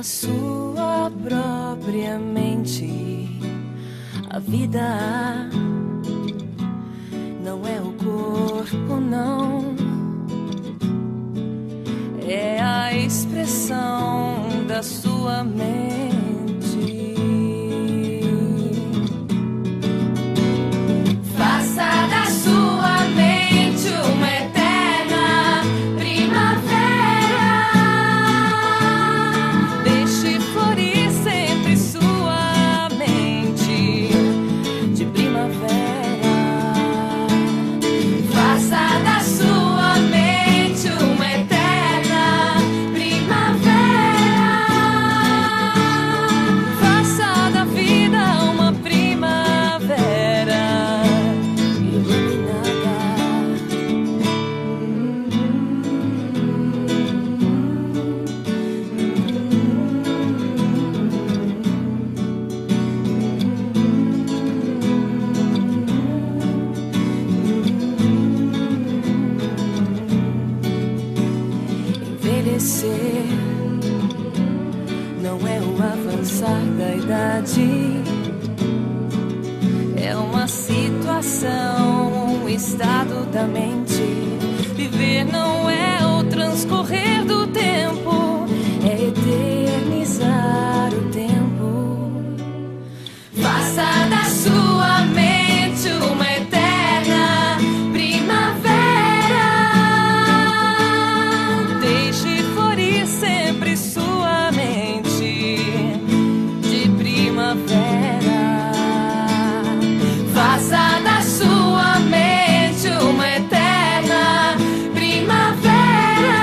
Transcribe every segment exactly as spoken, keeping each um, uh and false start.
a sua própria mente. A vida não é o corpo, não. É a expressão da sua mente. Faça da sua mente uma eterna primavera. Deixe florir sempre sua mente de primavera. Faça da sua mente uma eterna primavera. Faça da vida uma primavera iluminada. Envelhecer não é o avançar da idade, é uma situação, um estado da mente. Viver não é o transcorrer do tempo, é eternizar o tempo. Faça da sua mente uma eterna primavera. Deixe florir sempre sua mente de primavera. Faça da sua mente uma eterna primavera.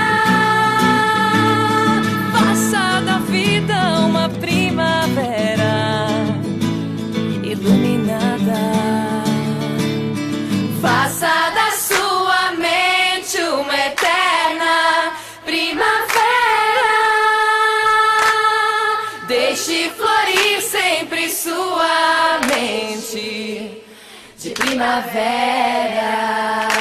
Faça da vida uma primavera iluminada. Faça da sua mente uma eterna primavera. Deixe florir sempre sua mente de primavera.